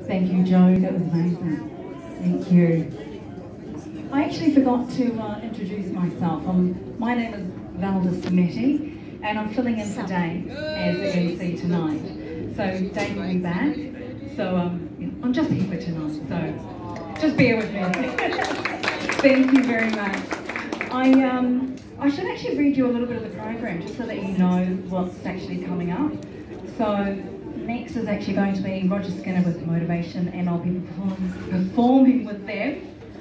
Thank you, Joe. That was amazing. Thank you. I actually forgot to introduce myself. My name is Valda Simeti, and I'm filling in for Dave as the MC tonight. So Dave will be back. So I'm just here for tonight. So just bear with me. Thank you very much. I should actually read you a little bit of the program just so that you know what's actually coming up. So next is actually going to be Roger Skinner with Motivation, and I'll be performing with them.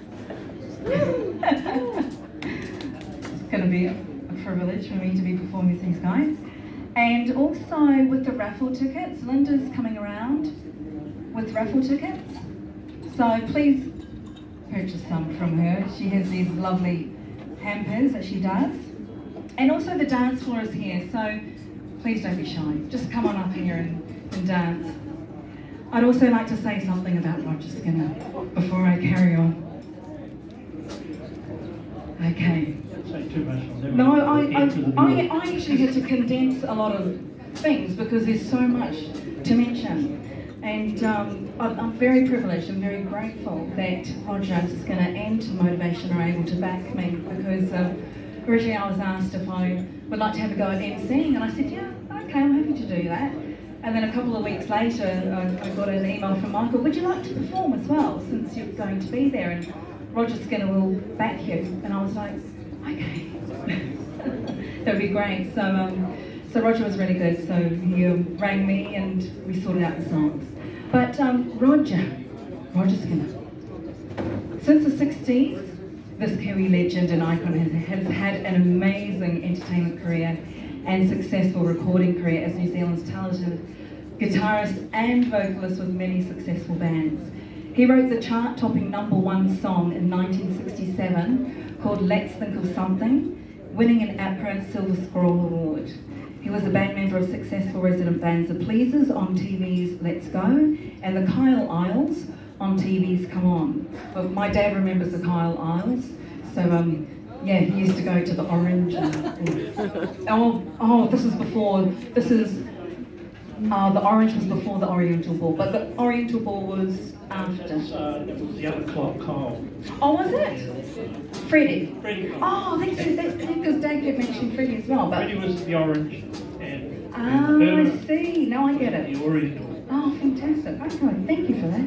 It's going to be a privilege for me to be performing with these guys. And also with the raffle tickets, Linda's coming around with raffle tickets. So please purchase some from her. She has these lovely hampers that she does. And also the dance floor is here, so please don't be shy. Just come on up here and dance. I'd also like to say something about Roger Skinner before I carry on. Okay. No, I actually had to condense a lot of things because there's so much to mention. And I'm very privileged and very grateful that Roger Skinner and Motivation are able to back me, because originally I was asked if I would like to have a go at emceeing, and I said, yeah, okay, I'm happy to do that. And then a couple of weeks later, I got an email from Michael, would you like to perform as well, since you're going to be there, and Roger Skinner will back you. And I was like, okay, that would be great. So Roger was really good, so he rang me and we sorted out the songs. But Roger Skinner, since the 60s, this Kiwi legend and icon has had an amazing entertainment career and successful recording career as New Zealand's talented guitarist and vocalist with many successful bands. He wrote the chart-topping #1 song in 1967 called Let's Think of Something, winning an APRA Silver Scroll Award. He was a band member of successful resident bands The Pleasers on TV's Let's Go and the Kyle Isles on TV's Come On. But my dad remembers the Kyle Isles, so yeah, he used to go to the Orange. The Orange was before the Oriental Ball, but the Oriental Ball was after. It was the other club, Kyle. Oh, was it? Freddie? Freddie. Oh, that's because Dad kept mentioning Freddie as well. But Freddie was the Orange and I see. Now I get it. The Oriental. Oh, fantastic. Okay, thank you for that.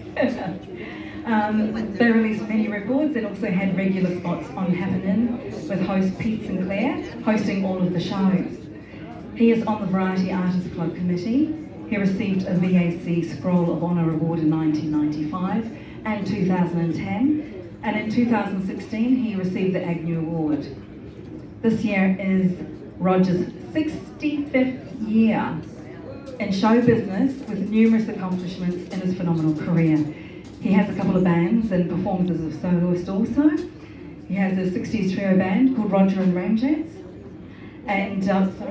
They released many records and also had regular spots on Happenin' with host Pete Sinclair hosting all of the shows. He is on the Variety Artists Club Committee. He received a VAC Scroll of Honour Award in 1995 and 2010, and in 2016 he received the Agnew Award. This year is Roger's 65th year in show business with numerous accomplishments in his phenomenal career. He has a couple of bands and performs as a soloist also. He has a 60s trio band called Roger and Ramjets. And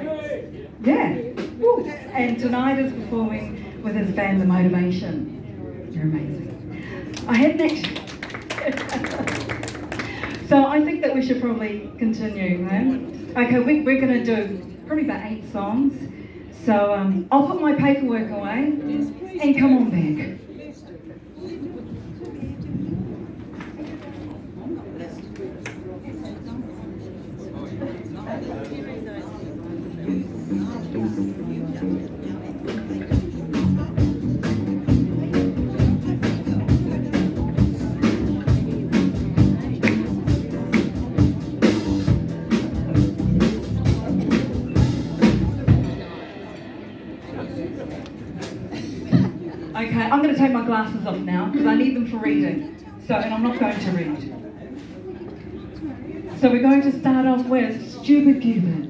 and tonight is performing with his band The Motivation. You're amazing. I hadn't actually... So I think that we should probably continue, huh? Okay, we're going to do probably about 8 songs. So I'll put my paperwork away and come on back. Okay, I'm going to take my glasses off now because I need them for reading. And I'm not going to read. So we're going to start off with Stupid Cupid.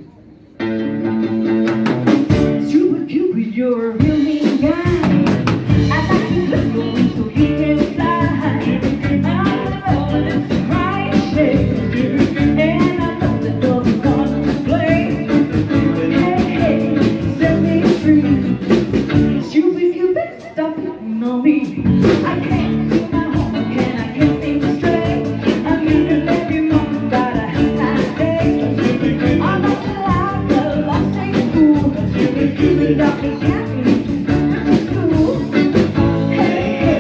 Stupid Cupid, you're a real mean guy. I'd like to clip your wings so you can fly. I'm rolling in some bright shades, and I know the door's gonna play. Hey, set me free. Stupid Cupid, stop hitting on me. I can't do my homework and I can't think straight. I'm using every moment, but I hate my day. I'm not like a lost day school. Stupid Cupid, got me happy. That's cool. Hey,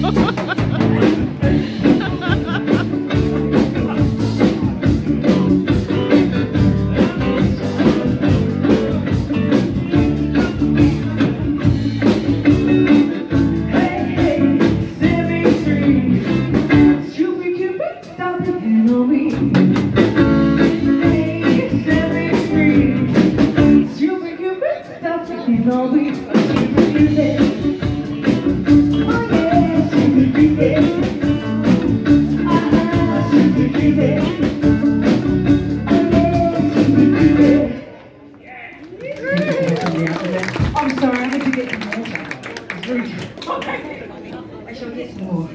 I'm sorry, I had to get some water. It's rude. I shall get some more.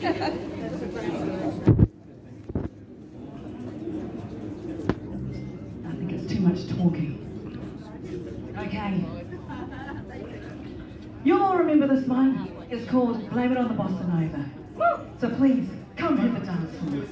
I think it's too much talking. Okay. You all remember this one? It's called Blame It on the Bossa Nova. So please, come hit the dance floor.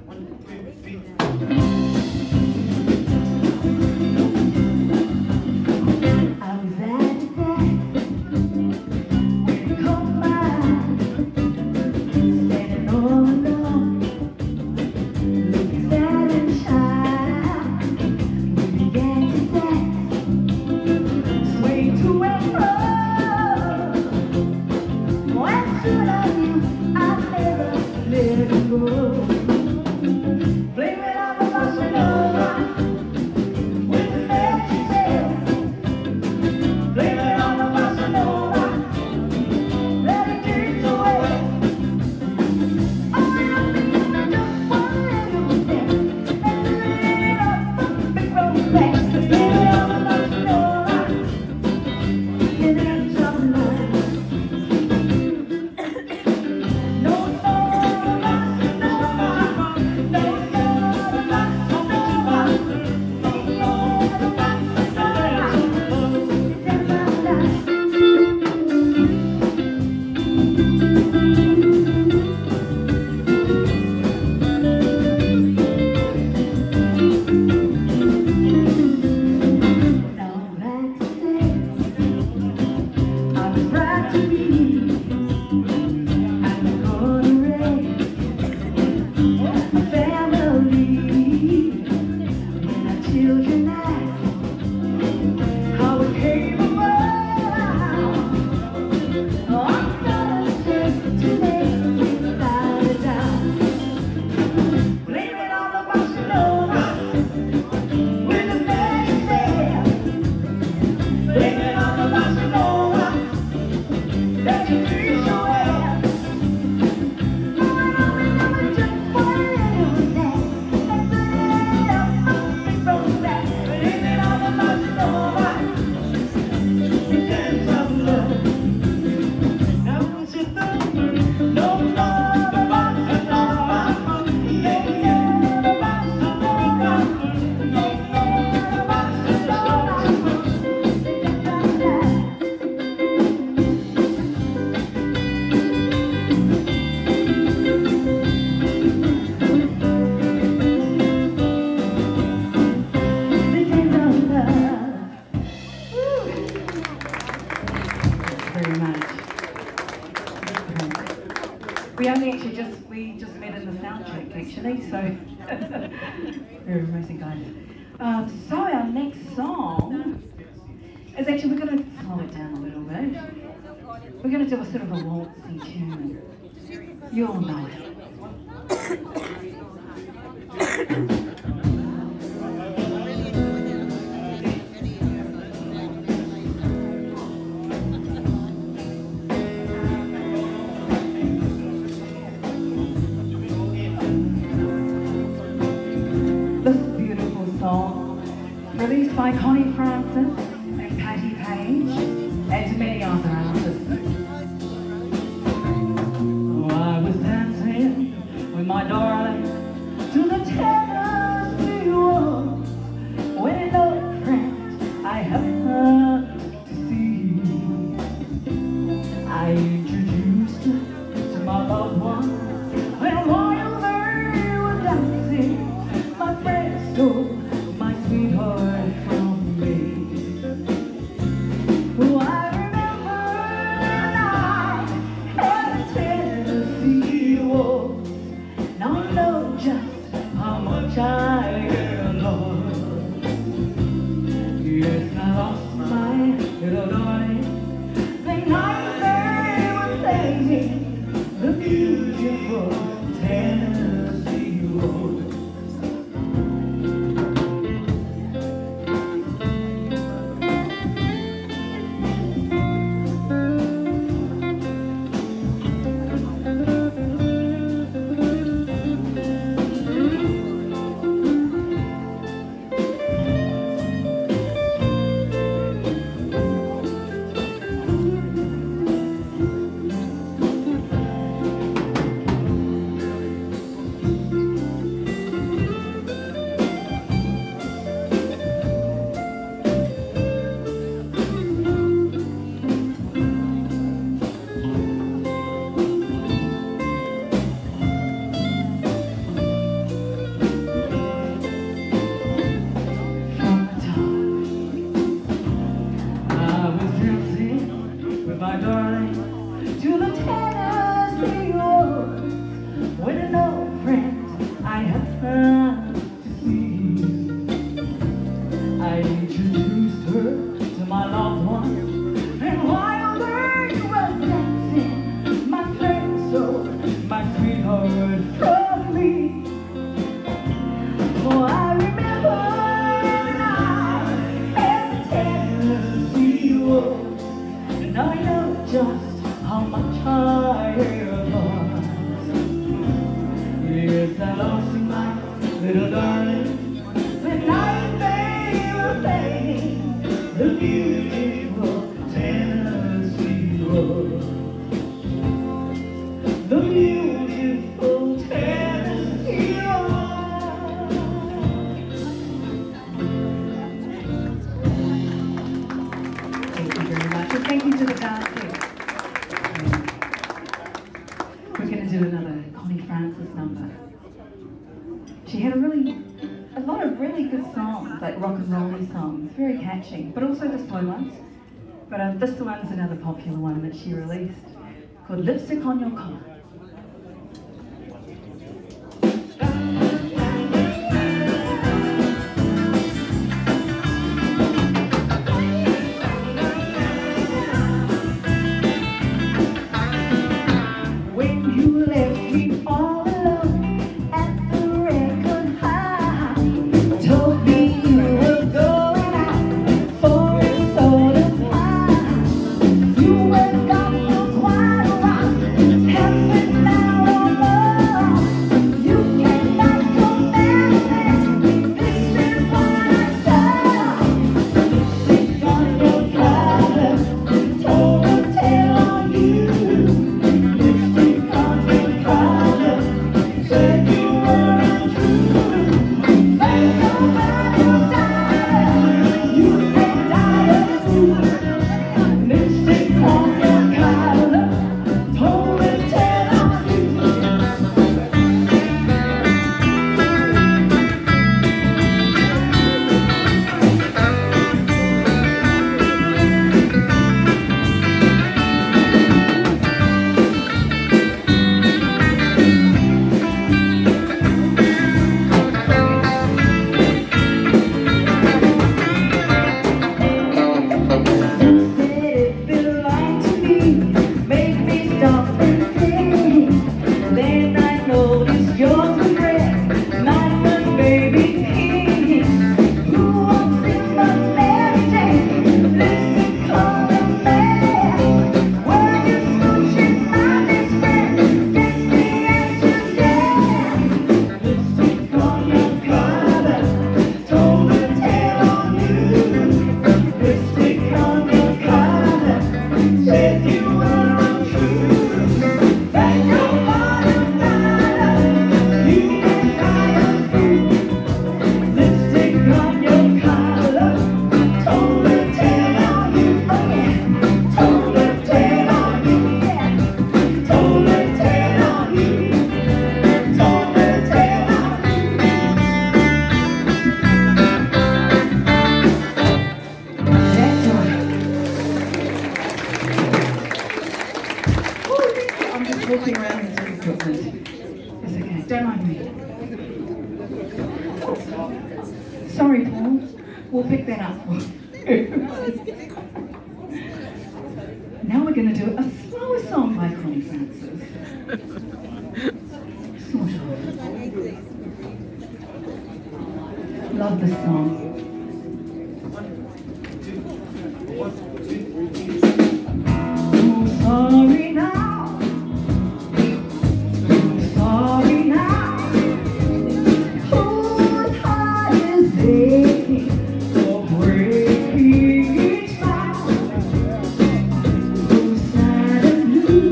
We just met in the sound check actually, so very amazing guys. So our next song is actually, we're going to slow it down a little bit. We're going to do a sort of a waltzy tune. You all know it. Released by Connie Francis and Patty Page and many other artists. Oh, I was dancing with my darling to the Tennessee waltz when no friend I happened to see. I introduced her to my loved one, and while they were dancing, my friend stole my sweetheart from me. Oh, I remember the night at the Tennessee from me. For I remember every Tennessee was, and I know just how much I was. Yes, I lost my little darling the night they were playing the beautiful Tennessee Waltz. The beautiful Tennessee Waltz. Thank you very much, and thank you to the dancers. We're going to do another Connie Francis number. She had a lot of really good songs, like rock and roll songs, very catchy, but also the slow ones. But this one's another popular one that she released, called Lipstick on Your Collar. When you left me all alone at the record high, told me you were going out for a soda pie. You were gone for quite a while, half an hour or more. You came back commanding, this is what I saw. Lipstick on your collar, told a tale on you. Lipstick on your collar, said you were untrue. Think about your daughter, you may die too. Lipstick on your collar, told a tale on you. You said it belonged to me, made me stop and think. Then I noticed yours was red, mine was baby pink. Who walks in the Mary Jane? Lipstick on the man. Were you smooching my best friend? Guess the answer's yes. Lipstick on your collar, told a tale on you. Lipstick on your collar, said you were untrue. Thank your bottom dollar, you may die a fool. Lipstick on your collar, told a tale on you. Oh yeah, told a tale on you. Yeah, told a tale on you. Told a tale on you. That's right. I'm just walking around with some equipment. It's okay, don't mind me. Sorry, Paul. We'll pick that up for you. Now we're going to do a slower song by Connie Francis. Sort of. Love this song. Oh, sorry now. Sorry now. Whose heart is aching for breaking each vow? Who's sad and blue?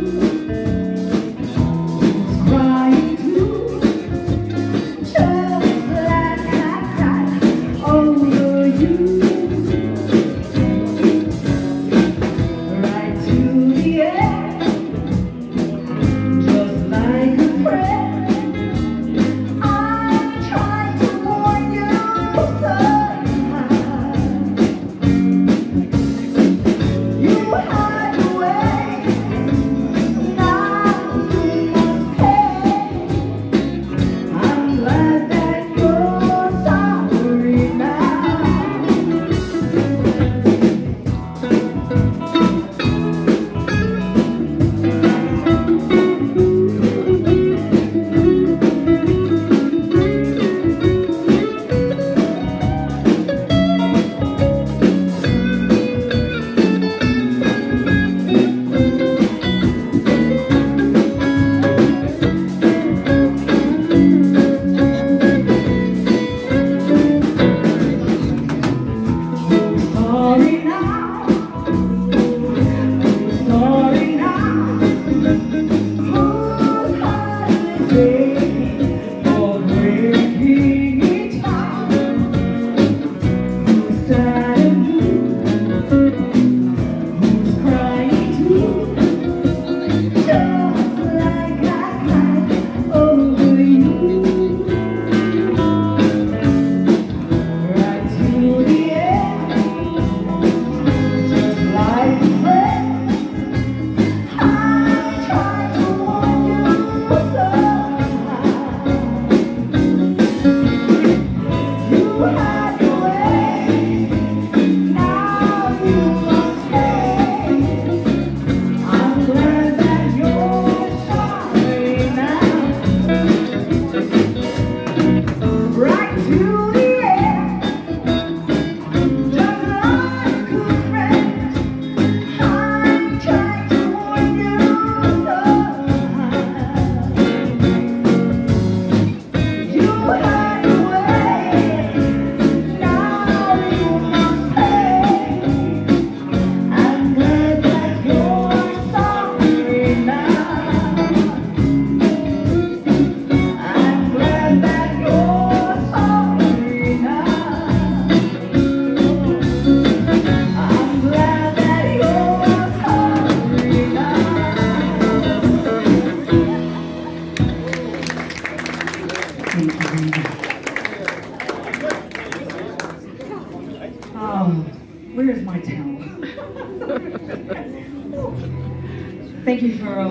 Who's crying too? Just like I cried. Oh,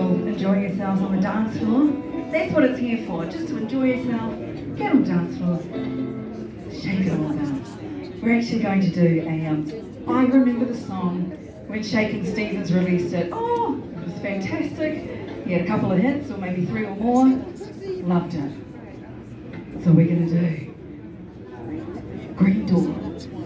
all enjoying yourselves on the dance floor. That's what it's here for, just to enjoy yourself, get on the dance floor, shake it all out. We're actually going to do a, I remember the song when Shakin' Stevens released it. Oh, it was fantastic. He had a couple of hits, or maybe 3 or more. Loved it. So we're going to do Green Door.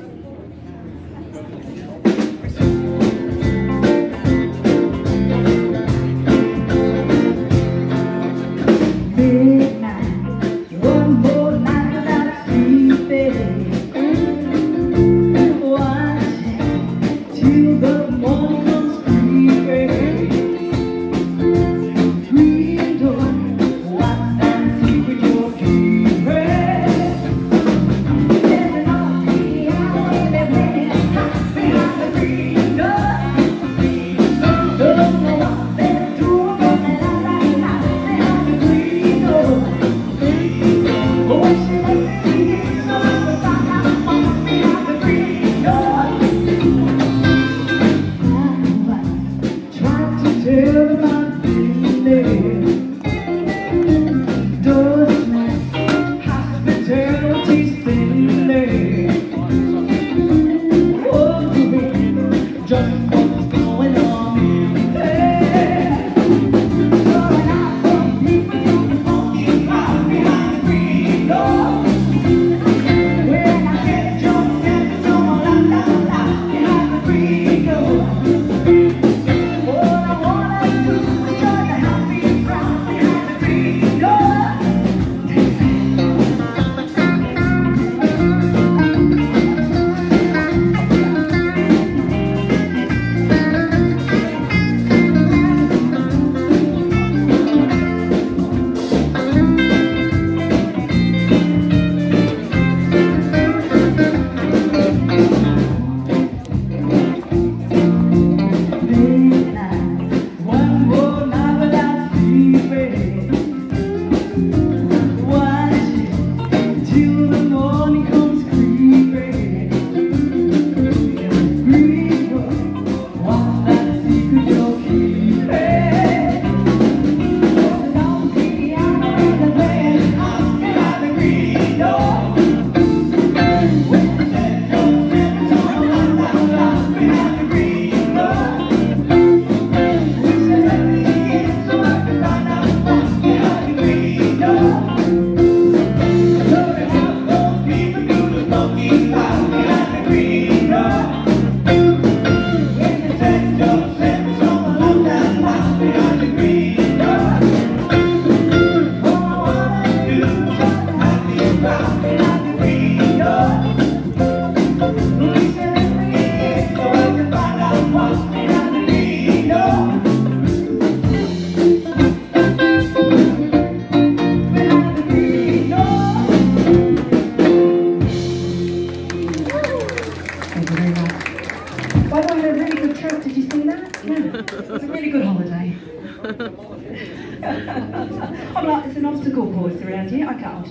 It's an obstacle course around here. I can't.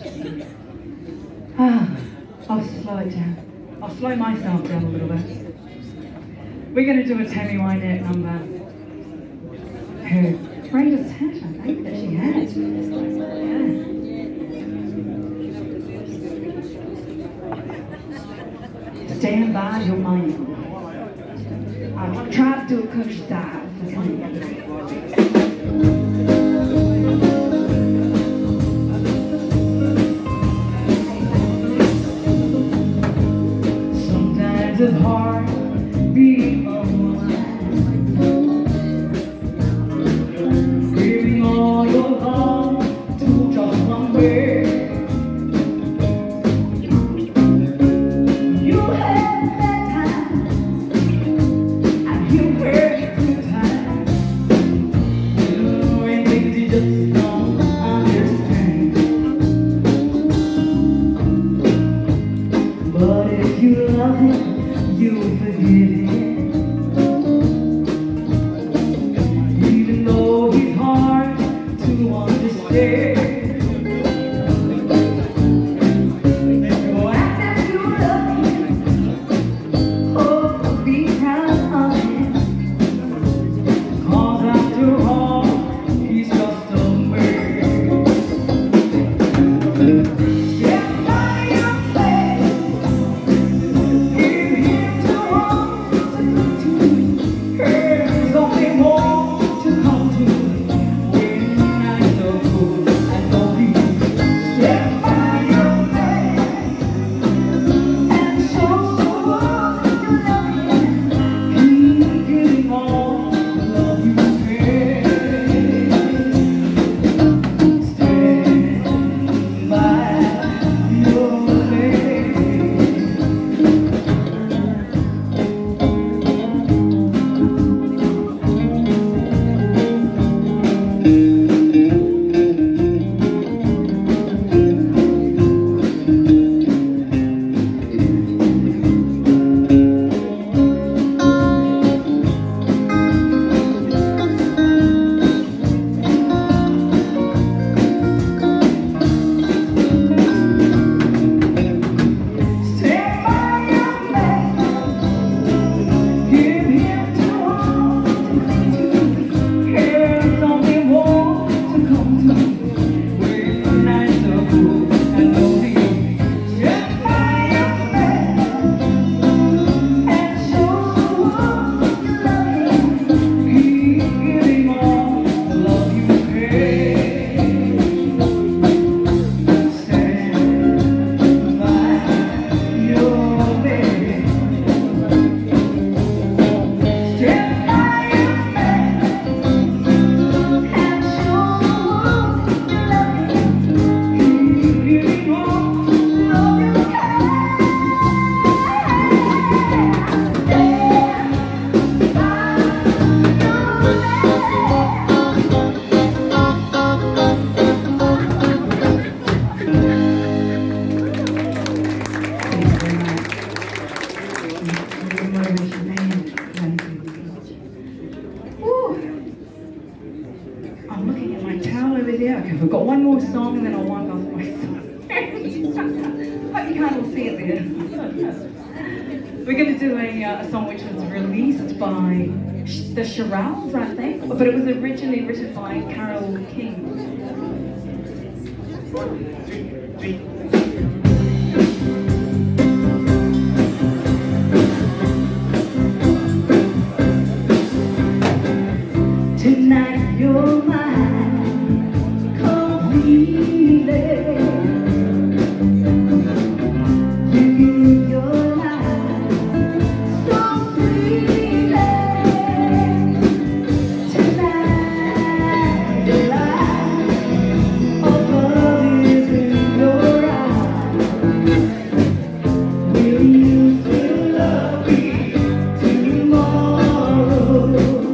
I'll slow it down. I'll slow myself down a little bit. We're going to do a Tammy Wynette number. Her greatest hit, I think, that she had. Yeah. Stand by your mind. I'll try to do a country style. It's hard being online, giving all your love to just one word. You had that time, and you heard it 2 times. And things you just don't understand. But if you love him, you forgive him, even though he's hard to understand. okay, we've got one more song and then I'll wind off my song. Hope you can't all see it there. We're going to do a song which was released by the Chorales, I think, but it was originally written by Carole King. Tonight you're mine completely. You give your life so freely. Tonight the light of love is in your eyes. Will you still love me tomorrow?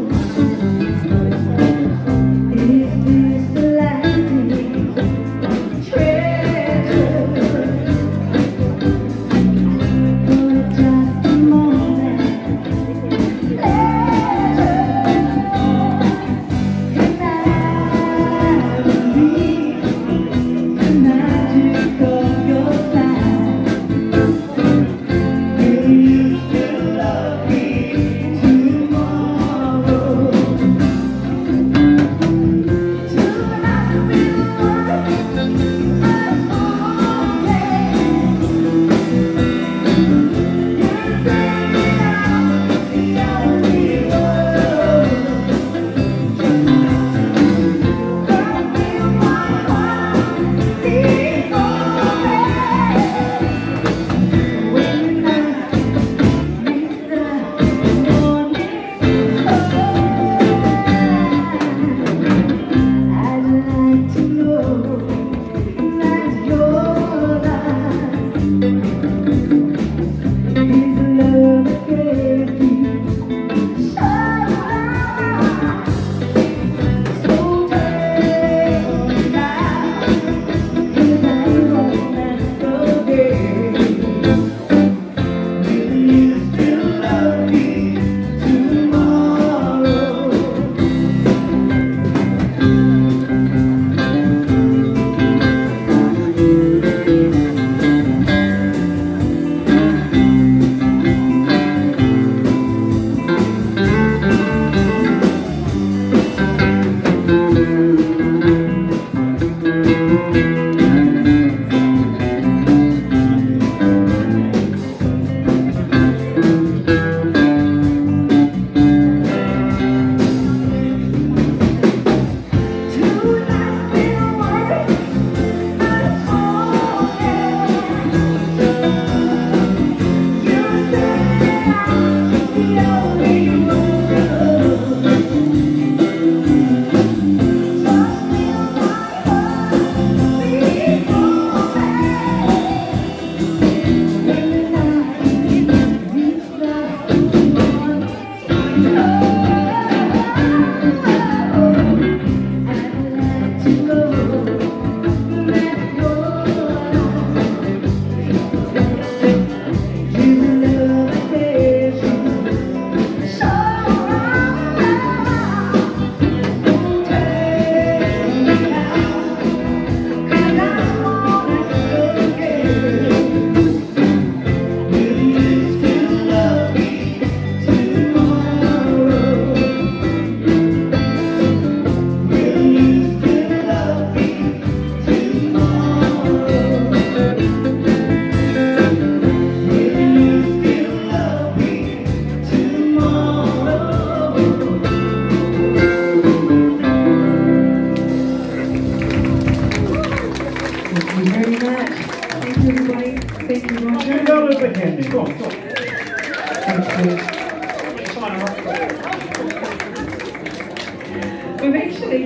We've actually,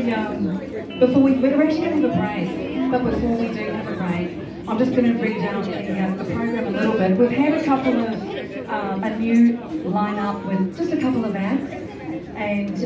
we're actually going to have a break, but before we do have a break, I'm just going to read out the program a little bit. We've had a couple of, a new lineup with just a couple of acts, and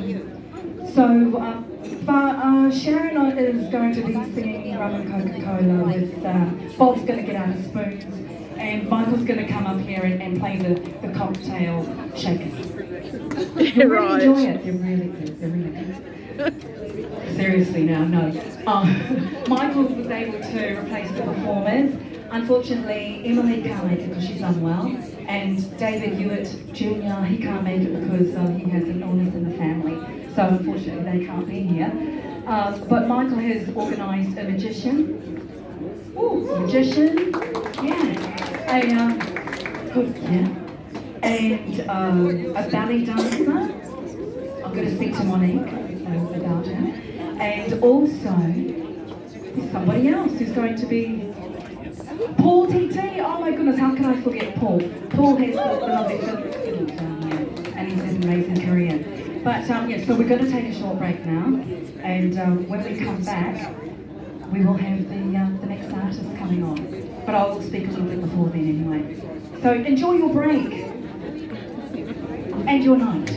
Sharon is going to be singing Rum and Coca-Cola with, Bob's going to get out his spoons, and Michael's going to come up here and play the cocktail shakers. You really enjoy it, you really do, you really do. seriously now, no. Michael was able to replace the performers. Unfortunately, Emily can't make it because she's unwell, and David Hewitt Jr., he can't make it because he has an illness in the family. So unfortunately they can't be here. But Michael has organised a magician. Ooh, magician, yeah. A ballet dancer. I'm going to speak to Monique about her. And also somebody else who's going to be Paul TT. Oh my goodness, how can I forget Paul? Paul has the lovely fiddle down here, and he's an amazing career. But yeah, so we're going to take a short break now, and when we come back, we will have the next artist coming on. But I will speak a little bit before then anyway. So enjoy your break and your night.